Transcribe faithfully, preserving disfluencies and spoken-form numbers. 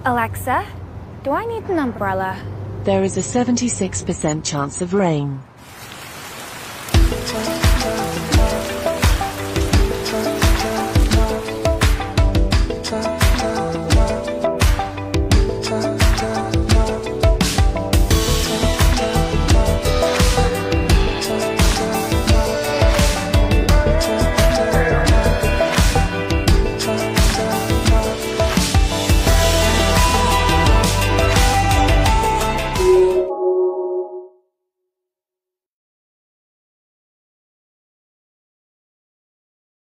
Alexa, do I need an umbrella? There is a seventy-six percent chance of rain.